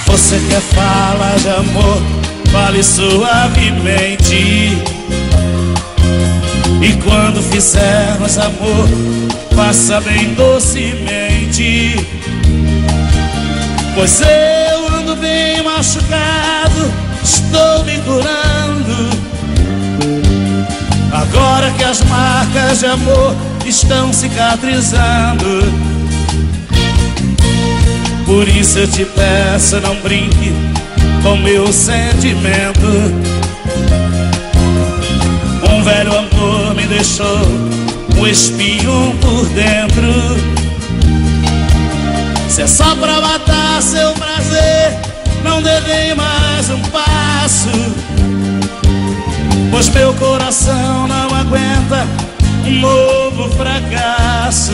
Você quer falar de amor, fale suavemente. E quando fizermos amor, faça bem docemente. Pois eu ando bem machucado, estou me curando. Agora que as marcas de amor estão cicatrizando. Por isso eu te peço, não brinque com meu sentimento. Um velho amor me deixou um espinho por dentro. Se é só pra matar seu prazer, não dê nem mais um passo. Pois meu coração não aguenta um novo fracasso.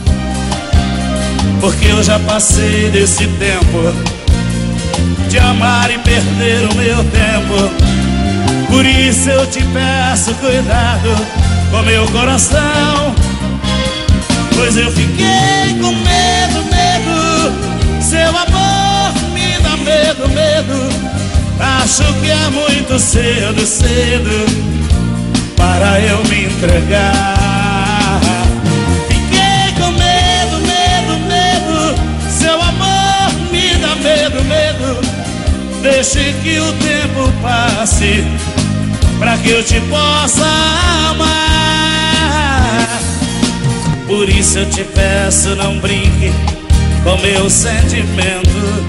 Porque eu já passei desse tempo de amar e perder o meu tempo. Por isso eu te peço cuidado com meu coração. Pois eu fiquei com medo, medo. Seu amor me dá medo, medo. Acho que é muito cedo, cedo para eu me entregar. Fiquei com medo, medo, medo. Seu amor me dá medo, medo. Deixe que o tempo passe pra que eu te possa amar. Por isso eu te peço, não brinque com meu sentimento.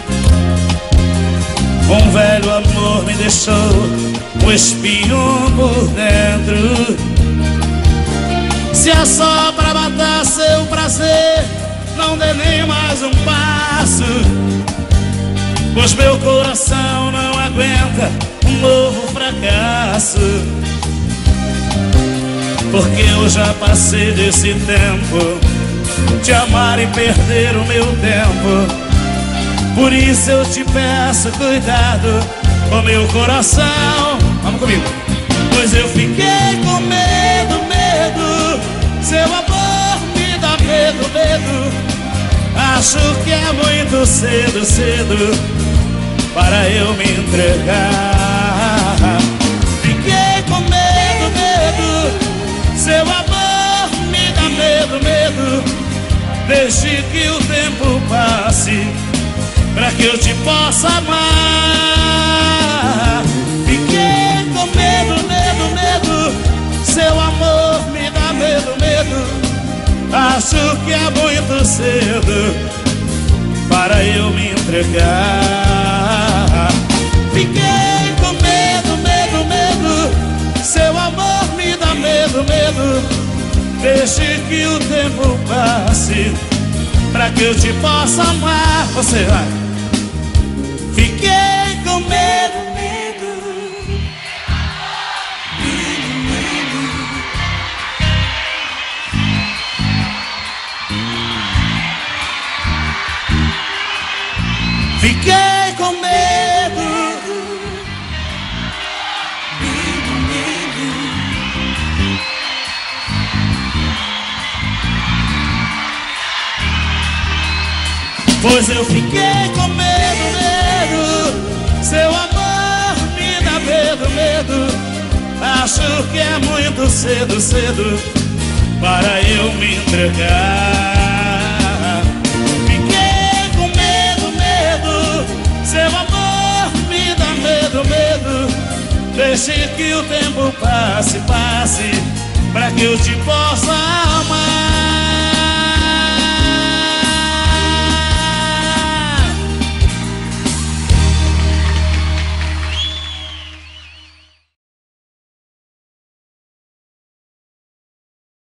Um velho amor me deixou um espinho por dentro. Se é só pra matar seu prazer, não dê nem mais um passo. Pois meu coração não aguenta um novo fracasso. Porque eu já passei desse tempo de amar e perder o meu tempo. Por isso eu te peço cuidado com meu coração. Vamos comigo. Pois eu fiquei com medo, medo. Seu amor me dá medo, medo. Acho que é muito cedo, cedo para eu me entregar. Fiquei com medo, medo. Seu amor me dá medo, medo. Deixe que o tempo passe pra que eu te possa amar. Fiquei com medo, medo, medo. Seu amor me dá medo, medo. Acho que é muito cedo para eu me entregar. Fiquei com medo, medo, medo. Seu amor me dá medo, medo. Deixe que o tempo passe pra que eu te possa amar. Você vai. Fiquei com medo, medo. Fiquei com medo. Pois eu fiquei com medo, medo. Seu amor me dá medo, medo. Acho que é muito cedo, cedo para eu me entregar. Fiquei com medo, medo. Seu amor me dá medo, medo. Deixe que o tempo passe, passe pra que eu te possa